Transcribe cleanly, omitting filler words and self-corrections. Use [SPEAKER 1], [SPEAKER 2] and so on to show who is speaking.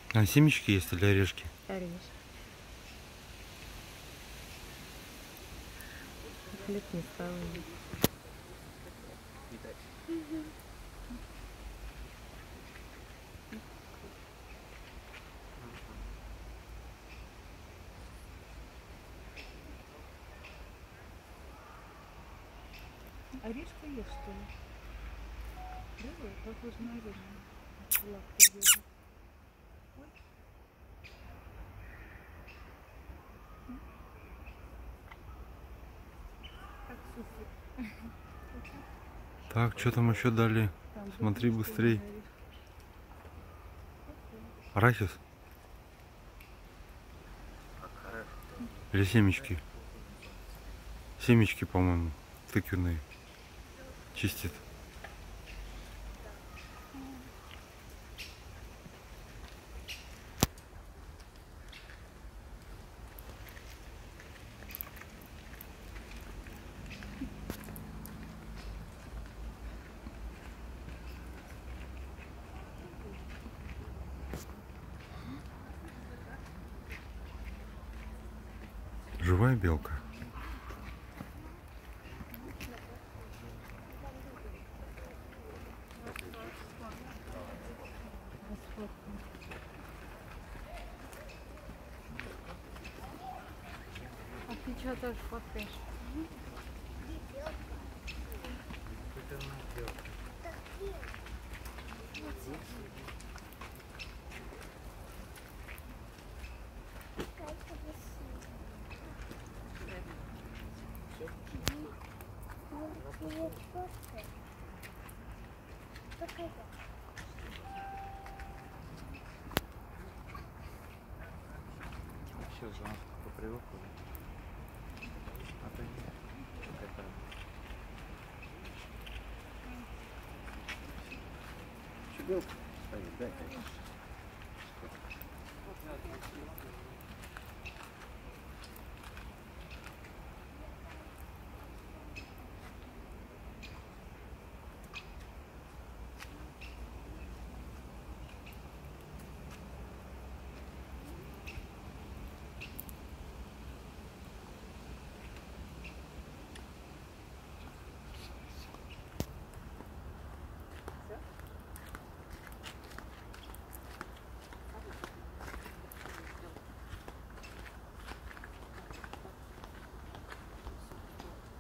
[SPEAKER 1] А семечки есть или орешки?
[SPEAKER 2] Орешки. Хлеб не стал.
[SPEAKER 3] Орешка ешь, что ли? Да, похоже на орешек. Лапки держит. Как суслик.
[SPEAKER 1] Так, что там еще дали?
[SPEAKER 3] Там
[SPEAKER 1] Смотри
[SPEAKER 3] другие, что ли,
[SPEAKER 1] быстрей.
[SPEAKER 3] орешки?
[SPEAKER 1] Арахис? Или семечки? Семечки, по-моему, тыквенные. Чистит. Живая белка.
[SPEAKER 2] А ты что тоже фоткаешь?
[SPEAKER 4] Сейчас же по привыку. А то нет. Какая-то. Чебелка стоит, да, конечно.